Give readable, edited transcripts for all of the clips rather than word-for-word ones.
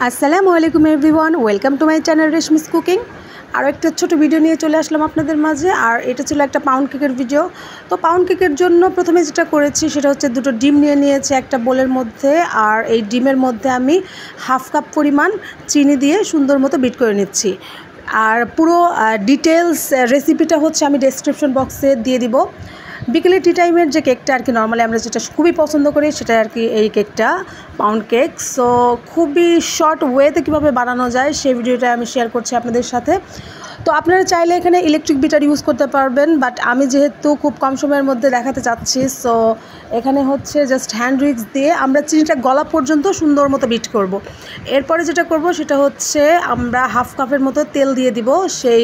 আসসালামু আলাইকুম everyone, welcome to my channel Reshmi's cooking. আর একটা ছোট ভিডিও নিয়ে চলে আসলাম আপনাদের মাঝে। আর এটা ছিল একটা পাউন্ড কেকের ভিডিও। তো পাউন্ড কেকের জন্য প্রথমে যেটা করেছি সেটা হচ্ছে দুটো ডিম নিয়ে নিয়েছি একটা বোলের মধ্যে। আর এই ডিমের মধ্যে আমি হাফ কাপ পরিমাণ চিনি দিয়ে সুন্দর মতো বিট করে নিচ্ছি। আর পুরো ডিটেলস রেসিপিটা হচ্ছে আমি ডেসক্রিপশন বক্সে দিয়ে দিব। বিকেলে টি টাইমের যে কেকটা আর কি নর্মালি আমরা যেটা খুবই পছন্দ করি সেটা আর কি এই কেকটা, পাউন্ড কেক। সো খুবই শর্ট ওয়েতে কীভাবে বানানো যায় সেই ভিডিওটা আমি শেয়ার করছি আপনাদের সাথে। তো আপনারা চাইলে এখানে ইলেকট্রিক বিটার ইউজ করতে পারবেন, বাট আমি যেহেতু খুব কম সময়ের মধ্যে দেখাতে চাচ্ছি, সো এখানে হচ্ছে জাস্ট হ্যান্ড উইক্স দিয়ে আমরা চিনিটা গলা পর্যন্ত সুন্দর মতো বিট করব। এরপরে যেটা করব সেটা হচ্ছে আমরা হাফ কাপের মতো তেল দিয়ে দিব সেই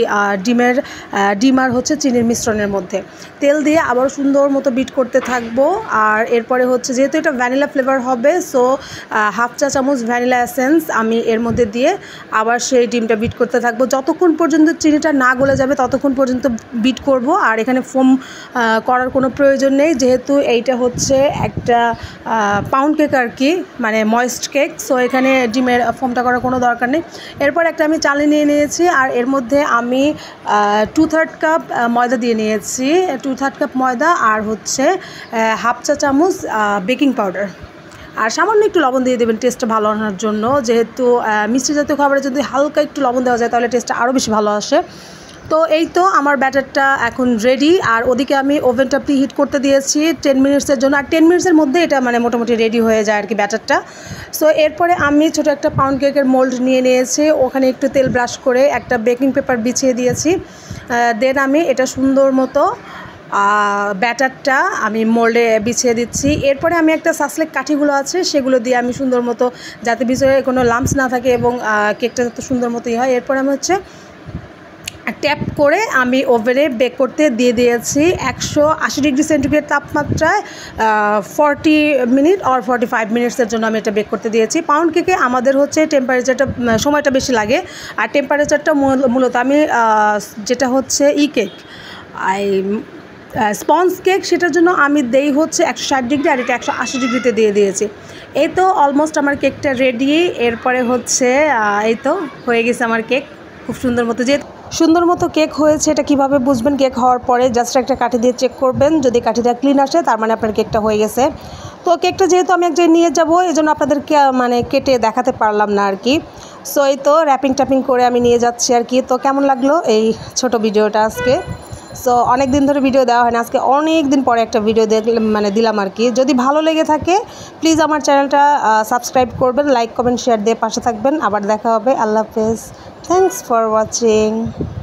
ডিম আর হচ্ছে চিনির মিশ্রণের মধ্যে। তেল দিয়ে আবার সুন্দর মতো বিট করতে থাকবো। আর এরপরে হচ্ছে যেহেতু এটা ভ্যানিলা ফ্লেভার হবে, সো হাফ চা চামচ ভ্যানিলা এসেন্স আমি এর মধ্যে দিয়ে আবার সেই ডিমটা বিট করতে থাকবো। যতক্ষণ পর্যন্ত চিনিটা না গলে যাবে ততক্ষণ পর্যন্ত বিট করব। আর এখানে ফোম করার কোনো প্রয়োজন নেই, যেহেতু এইটা হচ্ছে একটা পাউন্ড কেক আর কি, মানে ময়েস্ট কেক। সো এখানে ডিমের ফোমটা করার কোনো দরকার নেই। এরপর একটা আমি চালি নিয়ে নিয়েছি আর এর মধ্যে আমি 2/3 কাপ ময়দা দিয়ে নিয়েছি। 2/3 কাপ ময়দা আর হচ্ছে হাফ চা চামচ বেকিং পাউডার। আর সামান্য একটু লবণ দিয়ে দেবেন টেস্টটা ভালো আনার জন্য, যেহেতু মিষ্টি জাতীয় খাবারে যদি হালকা একটু লবণ দেওয়া যায় তাহলে টেস্টটা আরও বেশি ভালো আসে। তো এই তো আমার ব্যাটারটা এখন রেডি। আর ওদিকে আমি ওভেনটা প্রিহিট করতে দিয়েছি 10 মিনিটসের জন্য। আর 10 মিনিটসের মধ্যে এটা মানে মোটামুটি রেডি হয়ে যায় আর কি ব্যাটারটা। সো এরপরে আমি ছোটো একটা পাউন্ড কেকের মোল্ড নিয়ে নিয়েছি, ওখানে একটু তেল ব্রাশ করে একটা বেকিং পেপার বিছিয়ে দিয়েছি। দেন আমি এটা সুন্দর মতো ব্যাটারটা আমি মোল্ডে বিছিয়ে দিচ্ছি। এরপরে আমি একটা সাসলেক কাঠিগুলো আছে সেগুলো দিয়ে আমি সুন্দর মতো, যাতে ভিতরে কোনো লাম্পস না থাকে এবং কেকটা যাতে সুন্দর মতোই হয়, এরপরে আমি হচ্ছে ট্যাপ করে আমি ওভেনে বেক করতে দিয়ে দিয়েছি 180 ডিগ্রি সেন্টিগ্রেড তাপমাত্রায় 40 মিনিট আর 45 মিনিটসের জন্য আমি এটা বেক করতে দিয়েছি। পাউন্ড কেকে আমাদের হচ্ছে টেম্পারেচারটা সময়টা বেশি লাগে। আর টেম্পারেচারটা মূলত আমি যেটা হচ্ছে কেক স্পঞ্জ কেক সেটার জন্য আমি দেই হচ্ছে 160 ডিগ্রি, আর এটা 180 ডিগ্রিতে দিয়ে দিয়েছি। এই তো অলমোস্ট আমার কেকটা রেডি। এরপরে হচ্ছে এই তো হয়ে গেছে আমার কেক খুব সুন্দর মতো। যে সুন্দর মতো কেক হয়েছে এটা কিভাবে বুঝবেন? কেক হওয়ার পরে জাস্ট একটা কাঠি দিয়ে চেক করবেন, যদি কাঠিটা ক্লিন আসে তার মানে আপনার কেকটা হয়ে গেছে। তো কেকটা যেহেতু আমি এক জায়গায় নিয়ে যাবো এই জন্য আপনাদেরকে মানে কেটে দেখাতে পারলাম না আর কি। সো এই তো র্যাপিং ট্যাপিং করে আমি নিয়ে যাচ্ছি আর কি। তো কেমন লাগলো এই ছোট ভিডিওটা আজকে? সো অনেক দিন ধরে ভিডিও দেওয়া হয় না, আজকে অনেক দিন পরে একটা ভিডিও দিলাম আর কি। যদি ভালো লেগে থাকে প্লিজ আমার চ্যানেলটা সাবস্ক্রাইব করবেন, লাইক কমেন্ট শেয়ার দিয়ে পাশে থাকবেন। আবার দেখা হবে। আল্লাহ হাফেজ। Thanks for watching.